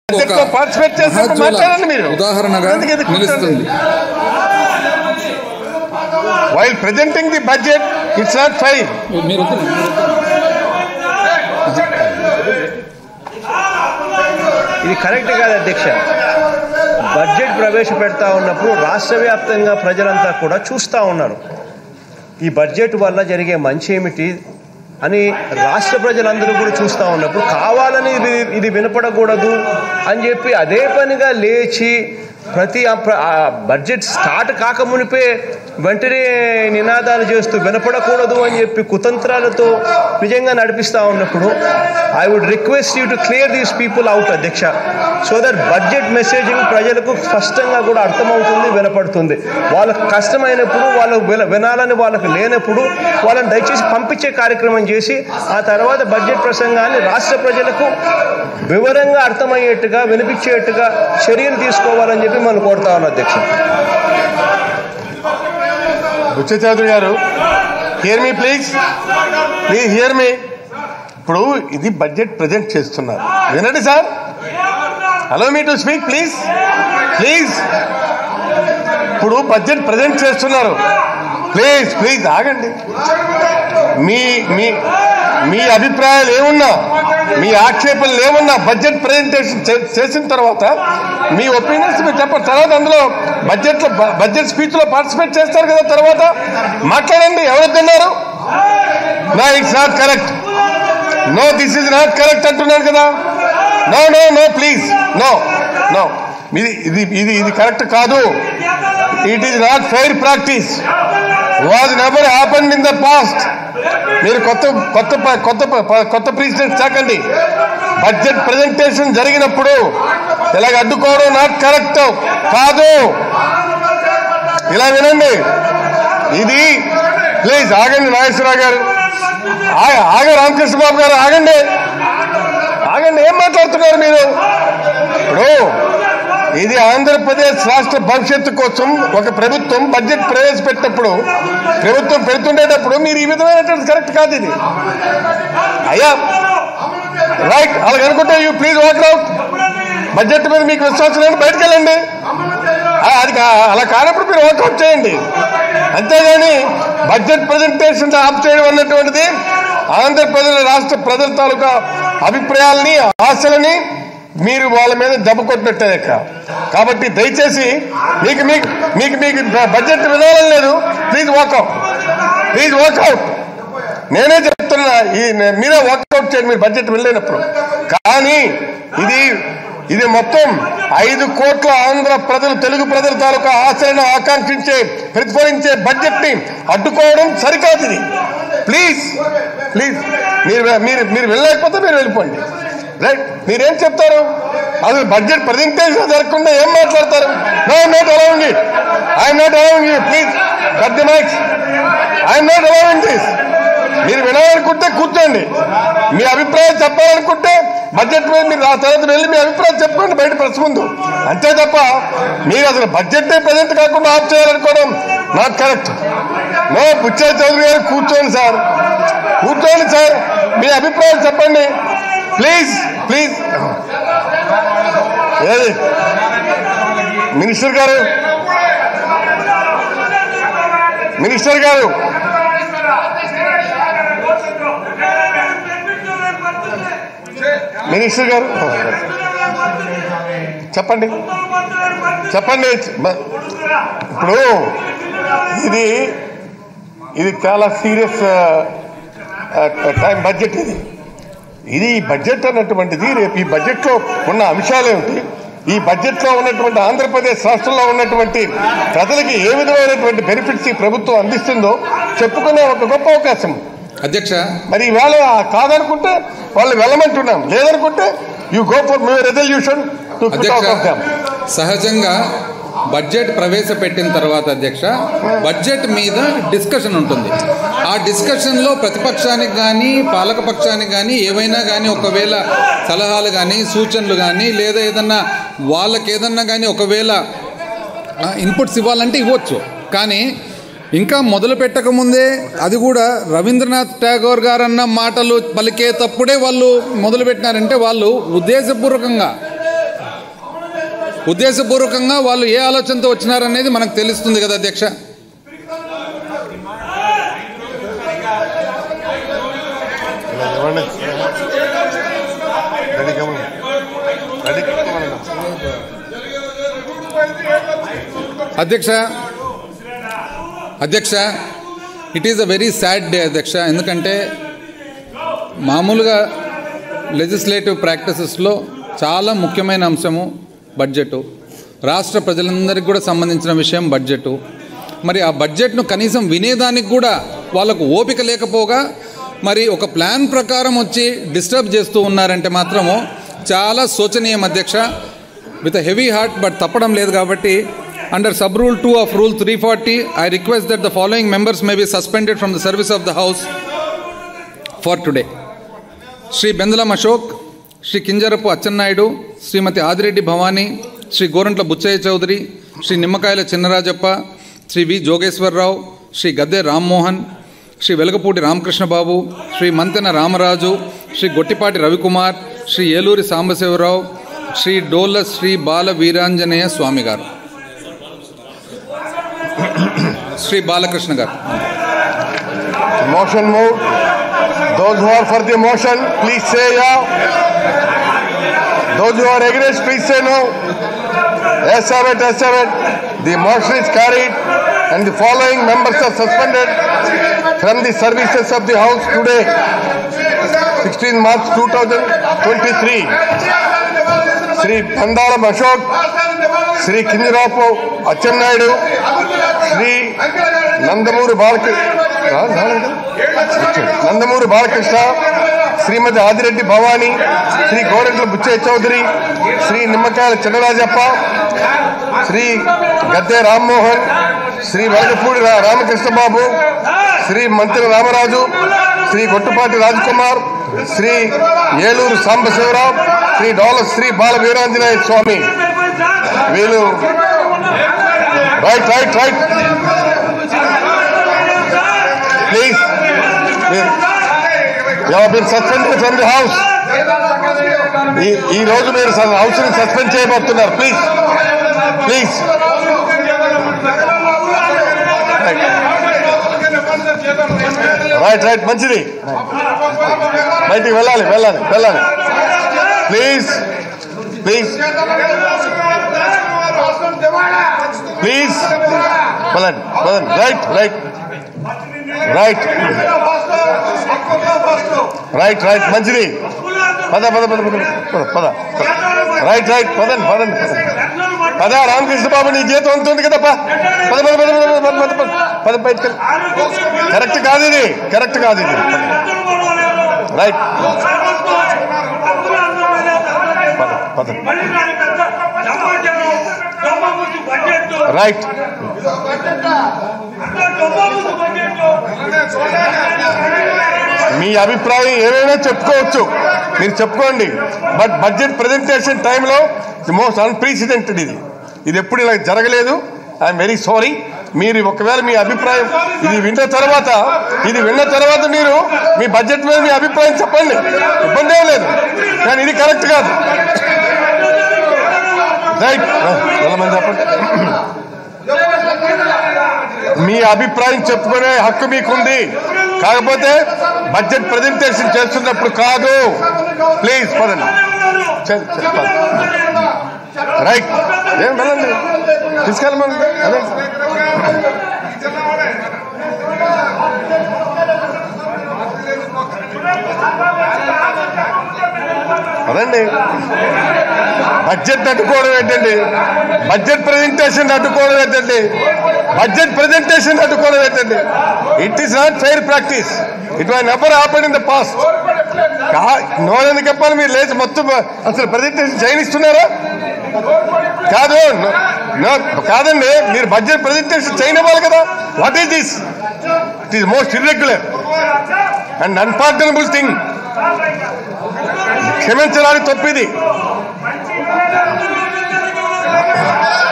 ఉదాహరణగా నిలుస్తుంది. While presenting the budget, it's not fair. ఇది కరెక్ట్ కాదు అధ్యక్ష. బడ్జెట్ ప్రవేశపెడతా ఉన్నప్పుడు రాష్ట్ర వ్యాప్తంగా ప్రజలంతా కూడా చూస్తూ ఉన్నారు. ఈ బడ్జెట్ వల్ల జరిగే మంచి ఏమిటి అని రాష్ట్ర ప్రజలందరూ కూడా చూస్తూ ఉన్నప్పుడు కావాలని ఇది వినపడకూడదు అని చెప్పి అదే పనిగా లేచి ప్రతి బడ్జెట్ స్టార్ట్ కాకమునిపే వెంటనే నినాదాలు చేస్తూ వినపడకూడదు అని చెప్పి కుతంత్రాలతో నిజంగా నడిపిస్తూ ఉన్నప్పుడు I would request you to clear these people out అధ్యక్ష, సో దట్ బడ్జెట్ మెసేజింగ్ ప్రజలకు స్పష్టంగా కూడా అర్థమవుతుంది, వినపడుతుంది. వాళ్ళకు కష్టమైనప్పుడు వాళ్ళు వినాలని వాళ్ళకు లేనప్పుడు వాళ్ళని దయచేసి పంపించే కార్యక్రమం చేసి ఆ తర్వాత బడ్జెట్ ప్రసంగాన్ని రాష్ట్ర ప్రజలకు వివరంగా అర్థమయ్యేట్టుగా వినిపించేట్టుగా చర్యలు తీసుకోవాలని చెప్పి మనం కోరుతా ఉన్నాం అధ్యక్ష. బుచ్చ చౌదరి గారు, hear me please hear me. ఇప్పుడు ఇది బడ్జెట్ ప్రజెంట్ చేస్తున్నారు, వినండి sir. Allow me to speak please please. ఇప్పుడు బడ్జెట్ ప్రజెంట్ చేస్తున్నారు, ప్లీజ్ ప్లీజ్ ఆగండి. మీ మీ మీ అభిప్రాయాలు ఏమున్నా, మీ ఆక్షేపణలు ఏమున్నా బడ్జెట్ ప్రజెంటేషన్ చేసిన తర్వాత మీ ఒపీనియన్స్ మీరు చెప్పండి. తర్వాత అందులో బడ్జెట్ స్పీచ్లో పార్టిసిపేట్ చేస్తారు కదా, తర్వాత మాట్లాడండి. ఎవరొద్దన్నారు? No, it's not correct, no this is not correct అంటున్నారు కదా. No no no please, no no, ఇది కరెక్ట్ కాదు. It is not fair practice, was never happened in the past. మీరు కొత్త ప్రెసిడెంట్ చాకండి. బడ్జెట్ ప్రజెంటేషన్ జరిగినప్పుడు ఇలాగ అడ్డుకోవడం నాట్ కరెక్ట్ కాదు. ఇలా వినండి, ఇది ప్లీజ్ ఆగండి. నాగేశ్వరరావు గారు రామకృష్ణ బాబు గారు ఆగండి ఆగండి. ఏం మాట్లాడుతున్నారు మీరు? ఇప్పుడు ఇది ఆంధ్రప్రదేశ్ రాష్ట్ర భవిష్యత్తు కోసం ఒక ప్రభుత్వం బడ్జెట్ ప్రవేశపెట్టినప్పుడు, ప్రభుత్వం పెడుతుండేటప్పుడు మీరు ఈ విధమైనటువంటి కరెక్ట్ కాదు ఇది. అయ్యా రైట్, అలాగ అనుకుంటే you please walk out. Budget మీద మీకు విశ్వాసం లేని బయటకు వెళ్ళండి. అది అలా కానప్పుడు మీరు వాకౌట్ చేయండి. అంతేగాని బడ్జెట్ ప్రజెంటేషన్ ఆఫ్ చేయడం అన్నటువంటిది ఆంధ్రప్రదేశ్ రాష్ట్ర ప్రజల తాలూకా అభిప్రాయాలని, ఆశలని మీరు వాళ్ళ మీద దెబ్బ కొట్టినట్టే. కాబట్టి దయచేసి మీకు మీకు మీకు మీకు బడ్జెట్ వినాలని లేదు, ప్లీజ్ వాకౌట్, ప్లీజ్ వాకౌట్. నేనే చెప్తున్నా, మీరే వాకౌట్ చేయండి మీరు బడ్జెట్ వెళ్ళలేనప్పుడు. కానీ ఇది మొత్తం 5 కోట్ల ఆంధ్ర ప్రజలు, తెలుగు ప్రజల తాలూకా ఆశలను ఆకాంక్షించే, ప్రతిఫలించే బడ్జెట్ ని అడ్డుకోవడం సరికాదు. ఇది ప్లీజ్ ప్లీజ్ మీరు వెళ్ళలేకపోతే మీరు వెళ్ళిపోండి. రైట్, మీరేం చెప్తారు? అసలు బడ్జెట్ ప్రజెంటేషన్ జరగకుండా ఏం మాట్లాడతారు? No, I'm not allowing it, I'm not allowing it. Please cut the mics, I'm not allowing this. మీరు వినాలనుకుంటే కూర్చోండి, మీ అభిప్రాయం చెప్పాలనుకుంటే బడ్జెట్ మీద మీరు ఆ తర్వాత వెళ్ళి మీ అభిప్రాయం చెప్పుకోండి బయట ప్రెస్ ముందు. అంతే తప్ప మీరు అసలు బడ్జెట్ ప్రజెంట్ కాకుండా ఆఫ్ చేయాలనుకోవడం not correct. No, Buchha Chowdary గారు కూర్చోండి సార్, కూర్చోండి సార్, మీ అభిప్రాయం చెప్పండి ప్లీజ్ ప్లీజ్. ఏది మినిస్టర్ గారు, మినిస్టర్ గారు మినిస్టర్ గారు చెప్పండి చెప్పండి. ఇప్పుడు ఇది చాలా సీరియస్ టైం బడ్జెట్. ఇది బడ్జెట్ అన్నటువంటిది రేపు ఈ బడ్జెట్లో ఉన్న అంశాలు ఏమిటి, ఈ బడ్జెట్లో ఉన్నటువంటి ఆంధ్రప్రదేశ్ రాష్ట్రంలో ఉన్నటువంటి ప్రజలకి ఏ విధమైనటువంటి బెనిఫిట్స్ ఈ ప్రభుత్వం అందిస్తుందో చెప్పుకునే ఒక గొప్ప అవకాశం అధ్యక్ష. మరి ఈవేళ కాదనుకుంటే వాళ్ళు వెళ్ళమంటున్నాం, లేదనుకుంటే you go for resolution to put out of them. సహజంగా బడ్జెట్ ప్రవేశపెట్టిన తర్వాత అధ్యక్ష బడ్జెట్ మీద డిస్కషన్ ఉంటుంది. ఆ డిస్కషన్లో ప్రతిపక్షానికి కానీ పాలకపక్షానికి కానీ ఏవైనా కానీ ఒకవేళ సలహాలు కానీ సూచనలు కానీ లేదా ఏదన్నా వాళ్ళకి ఏదన్నా కానీ ఒకవేళ ఇన్పుట్స్ ఇవ్వాలంటే ఇవ్వచ్చు. కానీ ఇంకా మొదలు పెట్టకముందే అది కూడా రవీంద్రనాథ్ ఠాగూర్ గారు అన్న మాటలు పలికేటప్పుడే వాళ్ళు మొదలుపెట్టినారంటే వాళ్ళు ఉద్దేశపూర్వకంగా ఉద్దేశపూర్వకంగా వాళ్ళు ఏ ఆలోచనతో వచ్చినారనేది మనకు తెలుస్తుంది కదా అధ్యక్ష. అధ్యక్ష it is a very sad day అధ్యక్ష. ఎందుకంటే మామూలుగా లెజిస్లేటివ్ ప్రాక్టీసెస్లో చాలా ముఖ్యమైన అంశము బడ్జెటు, రాష్ట్ర ప్రజలందరికీ కూడా సంబంధించిన విషయం బడ్జెటు. మరి ఆ బడ్జెట్ను కనీసం వినేదానికి కూడా వాళ్ళకు ఓపిక లేకపోగా మరి ఒక ప్లాన్ ప్రకారం వచ్చి డిస్టర్బ్ చేస్తూ ఉన్నారంటే మాత్రము చాలా శోచనీయం అధ్యక్ష. విత్ హెవీ హార్ట్, బట్ తప్పడం లేదు కాబట్టి under sub rule 2 of rule 340 I request that the following members may be suspended from the service of the house for today: Shri Bendalam Ashok, Shri Kinjarapu Achannaidu, Srimati Adireddy Bhavani, Shri Gorantla Buchaya Chaudhary, Shri Nimmakayala Chinnarajappa, Shri V Jogeshwar Rao, Shri Gadde Ram Mohan, Shri Velagapudi Ramakrishna Babu, Shri Mantena Ramaraju, Shri Gottipati Ravikumar, Shri Yeluri Sambasivarao, Shri Dola Shri Bala Veeranjanaya Swami Garu, Shri Balakrishna Garu. Motion moved. Those who are for the motion, please say yeah. Those who are against, please say no. Yes, have it, yes, have it. The motion is carried and the following members are suspended from the services of the House today, 16 March 2023. Shri Bendalam Ashok, Shri Kinjarapu Achannaidu, Shri Nandamuri Balakrishna, Srimati Adireddy Bhavani, Shri Gorantla Buchaya Chaudhary, Shri Nimmakayala Chinnarajappa, Shri Gadde Ram Mohan, Shri Velagapudi Ramakrishna Babu, Shri Mantena Ramaraju, Shri Gottipati Rajkumar, Shri Yeluri Sambasivarao, Shri Dola Shri Bala Veeranjanaya Swami. We'll right. Please, you have been suspended from the house. ఈ రోజు మీరు house ని suspend చేయబడుతున్నారు. Please right మంచిది. బయటికి వెళ్ళాలి. Please పదండి. Right మంచిది. పద రైట్ పద. రామకృష్ణ బాబు నీ జీతం ఉంటుంది కదా. పద బయటకెళ్ళి. కరెక్ట్ కాదు ఇది. రైట్ పద. రైట్. మీ అభిప్రాయం ఏమైనా చెప్పుకోవచ్చు, మీరు చెప్పుకోండి. బట్ బడ్జెట్ ప్రజెంటేషన్ టైంలో మోస్ట్ అన్ప్రెసిడెంటెడ్ ఇది ఎప్పుడు ఇలా జరగలేదు. I'm very sorry. మీరు ఒకవేళ మీ అభిప్రాయం ఇది విన్న తర్వాత మీరు మీ బడ్జెట్ మీద మీ అభిప్రాయం చెప్పండి, ఇబ్బంది ఏం లేదు. కానీ ఇది కరెక్ట్ కాదు. రైట్ చెప్పండి. మీ అభిప్రాయం చెప్పుకునే హక్కు మీకుంది, కాకపోతే బడ్జెట్ ప్రజెంటేషన్ చేస్తున్నప్పుడు కాదు. ప్లీజ్ పదండి. రైట్ ఏం వెళ్ళండి, తీసుకెళ్ళమండి. అదండి బడ్జెట్ అడ్డుకోవడం ఏంటండి? బడ్జెట్ ప్రజెంటేషన్ అడ్డుకోవడం ఏంటండి? It is not fair practice. It was never happen in the past. నోరెందుకు చెప్పాలి? మీరు లేచి మొత్తం అసలు ప్రజెంటేషన్ చేయనిస్తున్నారా? కాదండి, మీరు బడ్జెట్ ప్రజెంటేషన్ చేయనివ్వాలి కదా. What is this? It is most irregular and unpardonable thing. క్షమించడానికి తప్పిది.